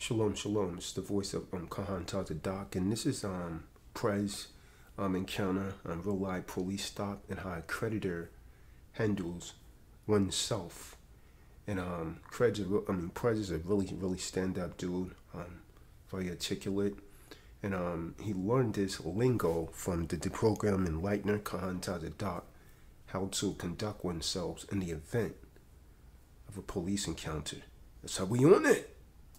Shalom, shalom. It's the voice of Kahan Taza Doc, and this is Prez encounter on real life police stop and how a creditor handles oneself. And Prez is a really stand-up dude, very articulate, and he learned this lingo from the program Enlightener Kahan Taza Doc, how to conduct oneself in the event of a police encounter. That's how we on it.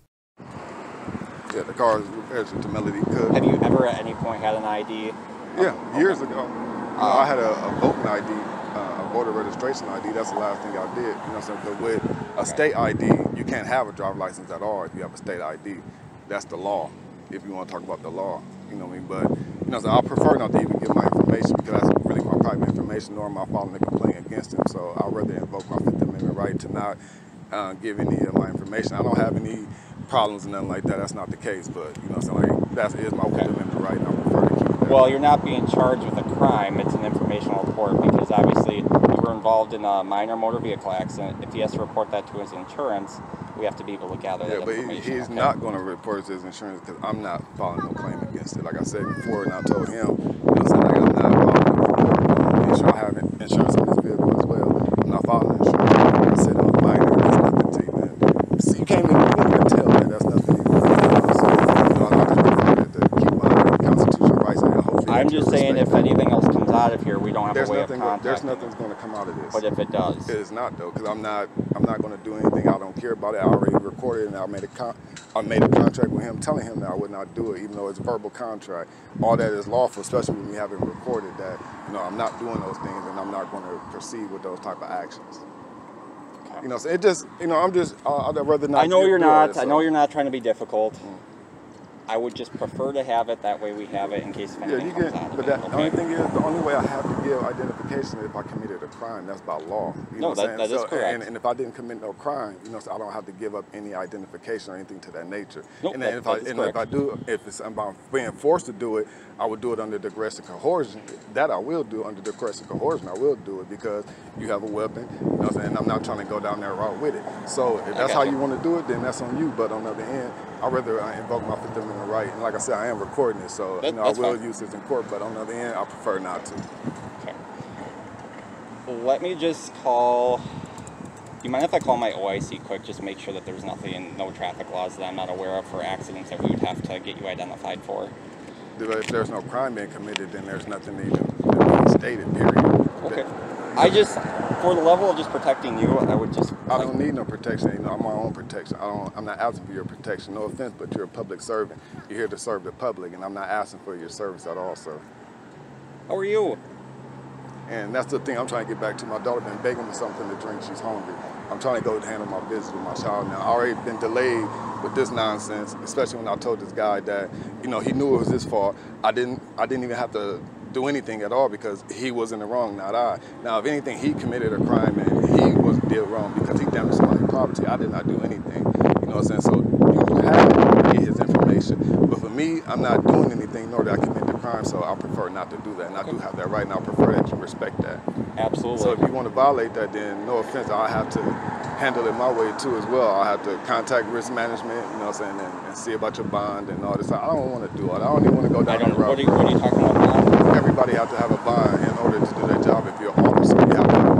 Yeah, the car is repaired to Melody Cook. Have you ever at any point had an ID? Yeah, years ago. I had a voting ID, a voter registration ID. That's the last thing I did. You know what I'm saying? But with a state ID, you can't have a driver's license at all if you have a state ID. That's the law, if you want to talk about the law. You know what I mean? But, you know, so I prefer not to even give my information because that's really my private information, nor am I filing a complaint against him. So I'd rather invoke my Fifth Amendment right to not give any of my information. I don't have any problems and nothing like that. That's not the case, but you know what I'm saying? Like, that is my Fifth Amendment right, and I prefer to keep it that. Well, you're not being charged with a crime. It's an informational report because obviously you were involved in a minor motor vehicle accident. If he has to report that to his insurance, we have to be able to gather that information. Yeah, but he's not going to report it to his insurance because I'm not filing no claim against it. Like I said before, and I told him, you know what I'm saying? Like, I'm not filing I have insurance on this vehicle as well. I'm not filing insurance. Like I said, I'm minor. That's nothing to you, man. See, you can't even tell that that's nothing to you. So, you know, I just prefer to keep my constitutional rights and hopefully. I'm just saying if anything else comes out of here, we don't have a way of contacting. There's nothing's going to come out of this. But if it does? It is not, though, because I'm not going to do anything. I don't care about it. I already recorded and I made a contract with him telling him that I would not do it, even though it's a verbal contract. All that is lawful, especially when we haven't recorded that, you know, I'm not doing those things and I'm not going to proceed with those type of actions. Okay. You know, so it just, you know, I'd rather not. I know you're not. So. I know you're not trying to be difficult. I would just prefer to have it that way. We have it in case if anything comes out of it. The only thing is, the only way I have to give identification is if I committed a crime. That's by law. You know what I'm saying? That is correct. And if I didn't commit no crime, you know, so I don't have to give up any identification or anything to that nature. Nope, and then if I'm being forced to do it, I would do it under duress and coercion. That I will do under duress and coercion. I will do it because you have a weapon. You know what I'm saying? I'm not trying to go down that route with it. So if that's how you want to do it, then that's on you. But on the other end, I'd rather invoke my Fifth Amendment right. And like I said, I am recording it, so you know, I will use this in court. But on the other end, I prefer not to. Okay. Let me just call. Do you mind if I call my OIC quick? Just make sure that there's nothing, no traffic laws that I'm not aware of for accidents that we would have to get you identified for. If there's no crime being committed, then there's nothing even stated. Period. Okay. I just, for the level of just protecting you, I would just. I don't need no protection. You know, I'm my own protection. I'm not asking for your protection. No offense, but you're a public servant. You're here to serve the public, and I'm not asking for your service at all, sir. How are you? And that's the thing I'm trying to get back to. My daughter been begging me something to drink. She's hungry. I'm trying to go handle my business with my child now. I already been delayed with this nonsense, especially when I told this guy that, you know, he knew it was his fault. I didn't even have to do anything at all because he was in the wrong, not I. Now, if anything, he committed a crime and he did wrong because he damaged somebody's property. I did not do anything. You know what I'm saying? So you have to get his information. But for me, I'm not doing anything, nor did I commit the crime, so I prefer not to do that. And I do have that right, and I prefer that you respect that. Absolutely. So if you want to violate that, then no offense, I have to handle it my way too as well. I have to contact risk management, you know what I'm saying, and see about your bond and all this. I don't want to do all that. I don't even want to go down that route. What are you talking about bond? Everybody has to have a bond in order to do their job. If you're an officer, you have to have a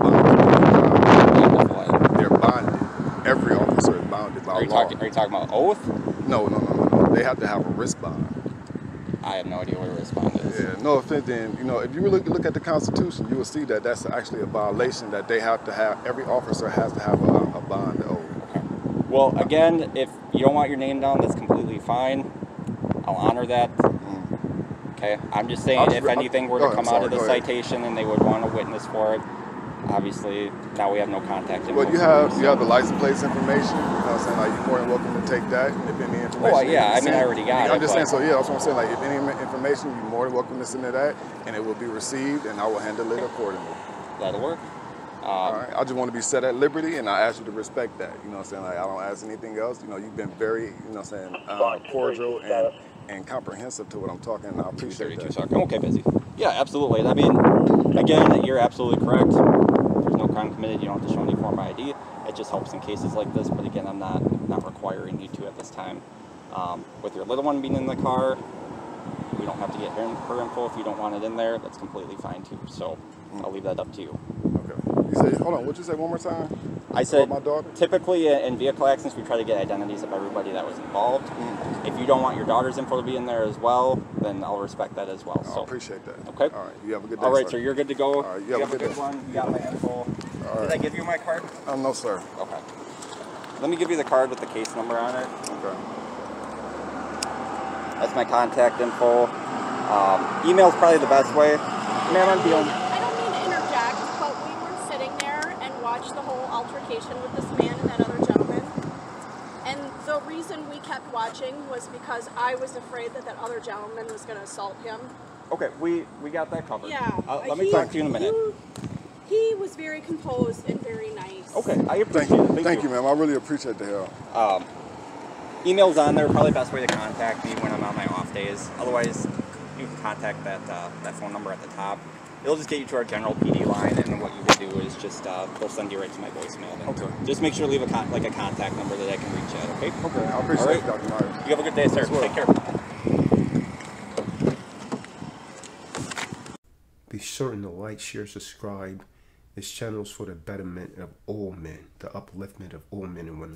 bond. They're bonded. Every officer is bonded by law. Are you talking about oath? No. They have to have a risk bond. I have no idea what a risk bond is. Yeah, no offense. Then, you know, if you really look at the Constitution, you will see that that's actually a violation that they have to have. Every officer has to have a bond oath. Okay. Well, again, if you don't want your name down, that's completely fine. I'll honor that. Okay. I'm just saying, if anything were to come out of the citation and they would want a witness for it, obviously now we have no contact info. Well, you have the license plates information. You know what I'm saying? Like, you're more than welcome to take that. If any information. Oh yeah, I mean I already got it. I'm just saying. So yeah, that's what I'm saying. Like, if any information, you're more than welcome to send to that, and it will be received, and I will handle it accordingly. That'll work. All right. I just want to be set at liberty, and I ask you to respect that. You know what I'm saying? Like, I don't ask anything else. You know, you've been very, you know what I'm saying, cordial and comprehensive to what I'm talking, and I appreciate that. I'm okay, busy. Yeah, absolutely. I mean, again, you're absolutely correct. There's no crime committed. You don't have to show any form of ID. It just helps in cases like this. But again, I'm not requiring you to at this time. With your little one being in the car, we don't have to get her info. If you don't want it in there, that's completely fine too. So I'll leave that up to you. Okay. You say, hold on, what'd you say one more time? I said, my daughter? Typically in vehicle accidents, we try to get identities of everybody that was involved. If you don't want your daughter's info to be in there as well, then I'll respect that as well. So. I appreciate that. Okay. All right. You have a good day, All right, sir. so you're good to go. All right. You have a good one. You got my info. All right. Did I give you my card? No, sir. Okay. Let me give you the card with the case number on it. Okay. That's my contact info. Email is probably the best way. Ma'am, I'm dealing. I don't mean to interject, but we were sitting there and watched the whole altercation with this man and that other gentleman. And the reason we kept watching was because I was afraid that that other gentleman was going to assault him. Okay, we got that covered. Yeah. Let me talk to you in a minute. He was very composed and very nice. Okay, I appreciate it. Thank you, ma'am. I really appreciate the help. Email's on there, probably the best way to contact me when I'm on my off days. Otherwise, you can contact that phone number at the top. It'll just get you to our general PD line, and then what you can do is just they'll send you right to my voicemail. Then. Okay. Just make sure to leave a contact number that I can reach at. Okay. Okay. I appreciate it, Dr. Myers. You have a good day, sir. Well. Take care. Be certain to like, share, subscribe. This channel is for the betterment of all men, the upliftment of all men and women.